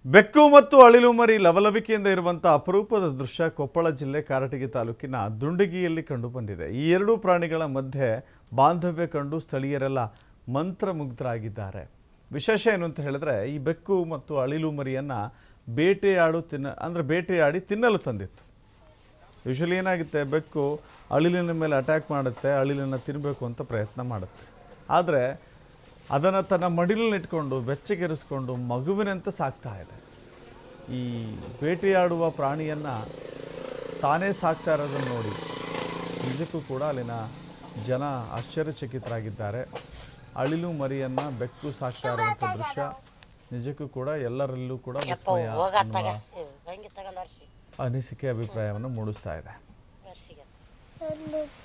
ಬೆಕ್ಕು ಮತ್ತು ಅಳಿಲು ಮರಿ ಲವಲವಿಕೆಯಿಂದ ಇರುವಂಥ ಅಪರೂಪದ ದೃಶ್ಯ ಕೊಪ್ಪಳ ಜಿಲ್ಲೆ ಕಾರಟಗಿ ತಾಲೂಕಿನ ದುಂಡಗಿಯಲ್ಲಿ ಕಂಡುಬಂದಿದೆ. ಈ ಎರಡೂ ಪ್ರಾಣಿಗಳ ಮಧ್ಯೆ ಬಾಂಧವ್ಯ ಕಂಡು ಸ್ಥಳೀಯರೆಲ್ಲ ಮಂತ್ರಮುಗ್ಧರಾಗಿದ್ದಾರೆ. ವಿಶೇಷ ಏನು ಅಂತ ಹೇಳಿದ್ರೆ, ಈ ಬೆಕ್ಕು ಮತ್ತು ಅಳಿಲು ಮರಿಯನ್ನು ಬೇಟೆಯಾಡಿ ತಿನ್ನಲು ತಂದಿತ್ತು. ಯೂಶಲಿ ಏನಾಗುತ್ತೆ, ಬೆಕ್ಕು ಅಳಿಲಿನ ಮೇಲೆ ಅಟ್ಯಾಕ್ ಮಾಡುತ್ತೆ, ಅಳಿಲನ್ನು ತಿನ್ನಬೇಕು ಅಂತ ಪ್ರಯತ್ನ ಮಾಡುತ್ತೆ. ಆದರೆ ಅದನ್ನು ತನ್ನ ಮಡಿಲಲ್ಲಿ ಇಟ್ಕೊಂಡು ಬೆಚ್ಚಗೆರಿಸ್ಕೊಂಡು ಮಗುವಿನಂತೆ ಸಾಕ್ತಾ ಇದೆ. ಈ ಬೇಟೆಯಾಡುವ ಪ್ರಾಣಿಯನ್ನು ತಾನೇ ಸಾಕ್ತಾ ಇರೋದನ್ನು ನೋಡಿ ನಿಜಕ್ಕೂ ಕೂಡ ಅಲ್ಲಿನ ಜನ ಆಶ್ಚರ್ಯಚಕಿತರಾಗಿದ್ದಾರೆ. ಅಳಿಲು ಮರಿಯನ್ನು ಬೆಕ್ಕು ಸಾಕ್ತಾ ಇರುವಂಥ ದೃಶ್ಯ ನಿಜಕ್ಕೂ ಕೂಡ ಎಲ್ಲರಲ್ಲೂ ಕೂಡ ವಿಸ್ಮಯ ಅನಿಸಿಕೆ ಅಭಿಪ್ರಾಯವನ್ನು ಮೂಡಿಸ್ತಾ ಇದೆ.